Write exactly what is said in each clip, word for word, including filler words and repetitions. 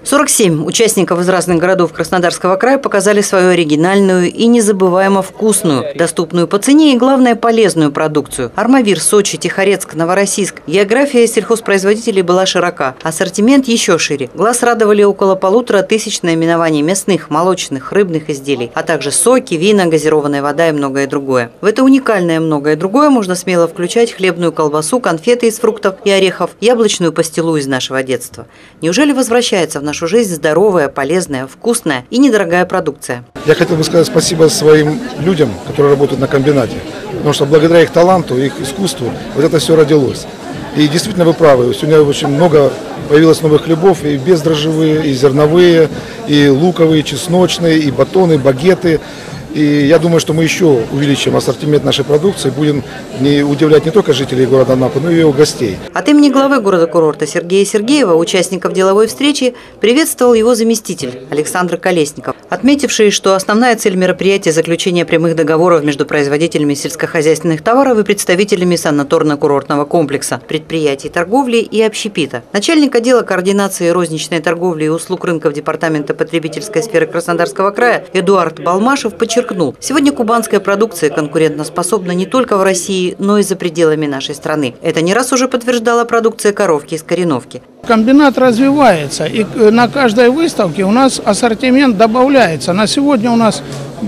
сорок семь участников из разных городов Краснодарского края показали свою оригинальную и незабываемо вкусную, доступную по цене и, главное, полезную продукцию. Армавир, Сочи, Тихорецк, Новороссийск. География сельхозпроизводителей была широка, ассортимент еще шире. Глаз радовали около полутора тысяч наименований мясных, молочных, рыбных изделий, а также соки, вина, газированная вода и многое другое. В это уникальное многое другое можно смело включать хлебную колбасу, конфеты из фруктов и орехов, яблочную пастилу из нашего детства. Неужели возвращается в нашу жизнь здоровая, полезная, вкусная и недорогая продукция? Я хотел бы сказать спасибо своим людям, которые работают на комбинате, потому что благодаря их таланту, их искусству вот это все родилось. И действительно вы правы, сегодня очень много появилось новых хлебов, и бездрожжевые, и зерновые, и луковые, чесночные, и батоны, и багеты. И я думаю, что мы еще увеличим ассортимент нашей продукции, будем не удивлять не только жителей города Анапы, но и его гостей. От имени главы города-курорта Сергея Сергеева, участников деловой встречи, приветствовал его заместитель Александр Колесников, отметивший, что основная цель мероприятия – заключение прямых договоров между производителями сельскохозяйственных товаров и представителями санаторно-курортного комплекса, предприятий торговли и общепита. Начальник отдела координации розничной торговли и услуг рынков Департамента потребительской сферы Краснодарского края Эдуард Балмашев подчеркнул: сегодня кубанская продукция конкурентоспособна не только в России, но и за пределами нашей страны. Это не раз уже подтверждала продукция коровки из Кореновки. Комбинат развивается, и на каждой выставке у нас ассортимент добавляется. На сегодня у нас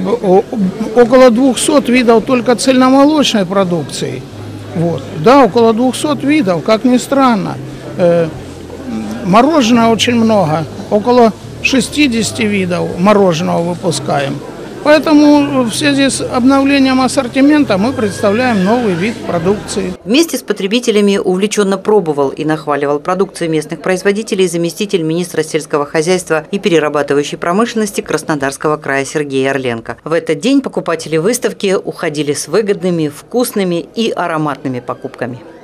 около двухсот видов только цельномолочной продукции. Вот. Да, около двухсот видов, как ни странно. Мороженого очень много, около шестидесяти видов мороженого выпускаем. Поэтому в связи с обновлением ассортимента мы представляем новый вид продукции. Вместе с потребителями увлеченно пробовал и нахваливал продукцию местных производителей заместитель министра сельского хозяйства и перерабатывающей промышленности Краснодарского края Сергей Орленко. В этот день покупатели выставки уходили с выгодными, вкусными и ароматными покупками.